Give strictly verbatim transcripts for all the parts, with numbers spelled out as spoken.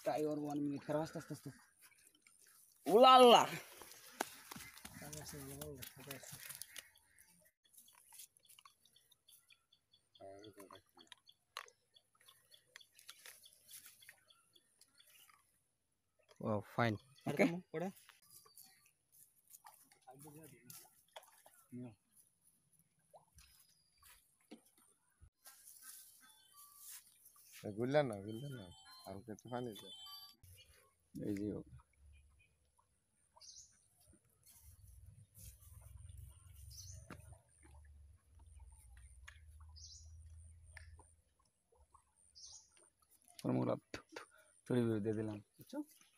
try or one minute. Kara aste aste aste. Ulala. Wow, fine. Okay. গুললেন না গুললেন না আর কত পানি দে এই যে ফর্মুলা থোড়ি ভিউ দিয়ে দিলাম বুঝছো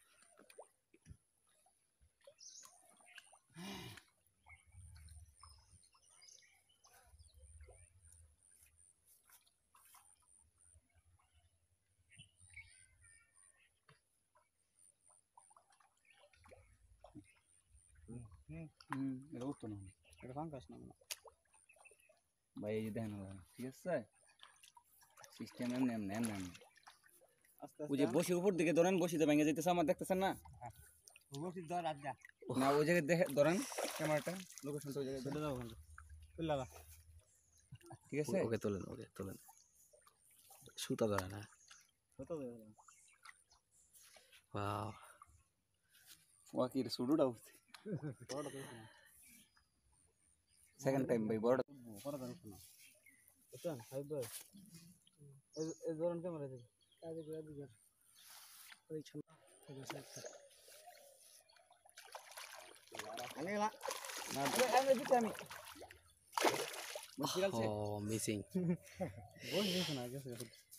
হুম এটা উঠতো না এটা ফাঙ্কাস না ভাই এই যে দেখেন ঠিক আছে সিস্টেম এমনি এমনি এমনি এমনি ওই যে বসে উপর দিকে ধরেন বসিতে ভেঙে যেতেছে আমার দেখতেছেন না বসি ধর আজ যা না ওই জায়গায় দেখে ধরেন ক্যামেরাটা লোকেশনটা ওই জায়গায় ধরে দাও ওখানে তুই লাগা ঠিক আছে ওকে তোলেন ওকে তোলেন সুতা ধরে না কত দেব ওয়াও ওয়াকির সুডুডা উঠছে বড়টা তো না সেকেন্ড টাইম ভাই বড়টা বড়টা তো না বুঝছেন হাই বয় এই এই ধরন ক্যামেরা দিই কাজে করে দিই ওই ছোট আনে না না আমি দিতে আমি মুশকিল আছে ও মিসিং বল দিছ না গেছে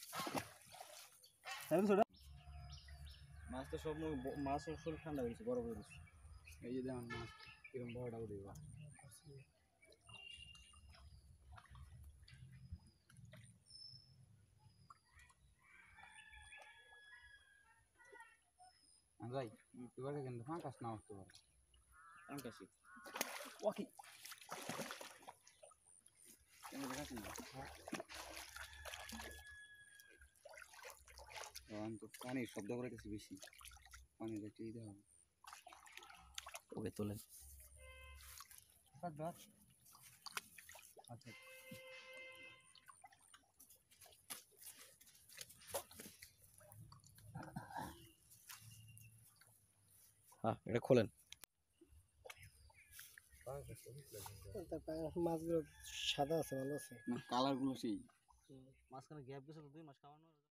সাইড ছোড়া মাছ তো সব মাছ সব ঠান্ডা হয়ে গেছে বড় বড় দিছে এই যে দেখুন মাছ কিরকম বড়টা উঠেবা যাই এবারে কিন্তু ফাঁকাস না উঠতে পারে ফাঁকাসি ওয়াকি কেন দেখাচ্ছেন না তো পানির শব্দ করে গেছে বেশি পানি দেখতে দিতে হবে ওকে তোলেন আচ্ছা হ্যাঁ এটা খোলেন মাছগুলো সাদা আছে ভালো আছে না কালার গুলো সেই মাঝখানে গ্যাপ গেছে তো দুই মাস খাওয়ানো